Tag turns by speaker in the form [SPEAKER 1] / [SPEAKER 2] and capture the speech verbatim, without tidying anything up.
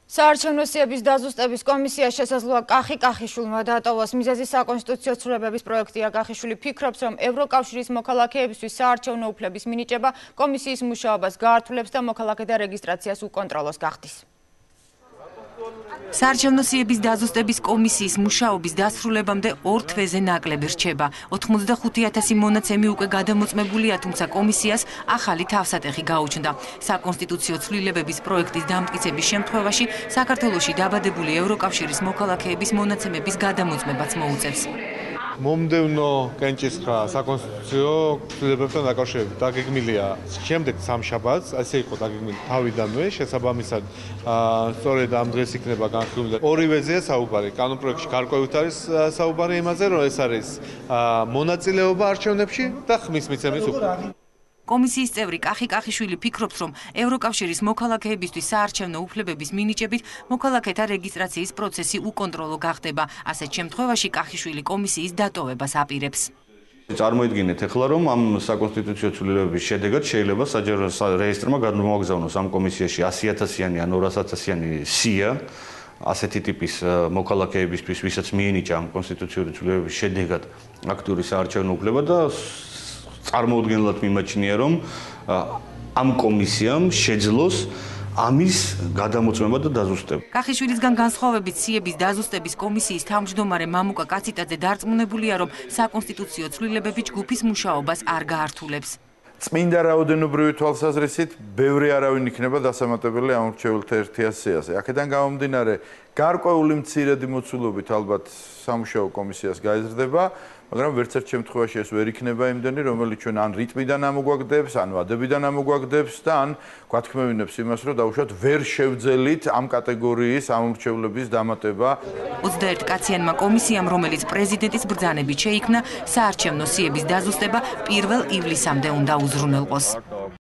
[SPEAKER 1] საარჩევნო სიების დაზუსტების კომისია შესაძლოა კახი კახიშვილმა დატოვოს. მიზეზი საკონსტიტუციო ცვლილებების პროექტია. კახიშვილი ფიქრობს, რომ ევროკავშირის მოქალაქეებისთვის საარჩევნო უფლების მინიჭება კომისიის მუშაობას გაართულებს და მოქალაქეთა რეგისტრაციას უკონტროლოს გახდის.
[SPEAKER 2] საარჩევნო სიების დაზუსტების კომისიის მუშაობის დასრულებამდე ორ თვეზე ნაკლები რჩება. ოცდახუთი ათასი მონაცემი უკვე გადამოწმებულია, თუმცა კომისიას ახალი თავსატეხი გაუჩნდა. საკონსტიტუციო ცვლილებების პროექტის დამტკიცების შემთხვევაში საქართველოში დაბადებული ევროკავშირის მოქალაქეების მონაცემების გადამოწმებაც მოუწევს.
[SPEAKER 3] მომდევნო კენჭისყრა საკონსტიტუციო ცვლილებებთან დაკავშირებით დაგეგმილია შემდეგ სამშაბათს, ასე იყო დაგეგმილი თავიდანვე, შესაბამისად სწორედ ამ დღეს იქნება განხილული. ორივეზეა საუბარი, კანონპროექტში გარკვევით არის საუბარი იმაზე, რომ ეს არის მონაწილეობა არჩევნებში და ხმის მიცემის უფლება.
[SPEAKER 2] კომისიის წევრი კახი კახიშვილი ფიქრობს, რომ ევროკავშირის მოქალაქეებისთვის საარჩევნო უფლებების მინიჭებით მოქალაქეთა რეგისტრაციის პროცესი უკონტროლო გახდება. ასეთ შემთხვევაში კახიშვილი კომისიის დატოვებას აპირებს.
[SPEAKER 4] წარმოიდგინეთ ახლა, რომ ამ საკონსტიტუციო ცვლილებების შედეგად შეიძლება საჯარო რეესტრმა გადმოაგზავნოს ამ კომისიაში ასი ათასიანი ან ორას ათასიანი სია ასეთი ტიპის მოქალაქეებისთვის, ვისაც მიენიჭა ამ კონსტიტუციური ცვლილებების შედეგად აქტიური საარჩევნო უფლება და წარმოუდგენლად მიმაჩნია, რომ ამ კომისიამ შეძლოს ამის გადამოწმება და დაზუსტება.
[SPEAKER 2] კახიშვილისგან განსხვავებით სიების დაზუსტების კომისიის თავმჯდომარე მამუკა კაციტაძე დარწმუნებულია, რომ საკონსტიტუციო ცვლილებები ჯგუფის მუშაობას არ გაართულებს.
[SPEAKER 5] წმინდა რაოდენობრივი თვალსაზრისით ბევრი არავინ იქნება დასამატებელი ამ რჩეულთა ერთიან სიაზე. აქედან გამომდინარე, გარკვეული მცირედი მოცულობით ალბათ სამუშაო კომისიას გაეზრდება, მაგრამ ვერც ერთ შემთხვევაში ეს ვერ იქნება იმდენი, რომელიც ჩვენ ან რიტმიდან ამოგვაგდებს, ან ვადებიდან ამოგვაგდებს და ან გვათქმევინებს იმას, რომ დაუშვათ ვერ შევძელით ამ კატეგორიის ამ რჩეულების დამატება.
[SPEAKER 2] ოცდაერთ კაციანმა კომისიამ, რომელიც პრეზიდენტის ბრძანებით შეიქმნა, საარჩევნო სიების დაზუსტება პირველ ივლისამდე უნდა უზრუნველყოს.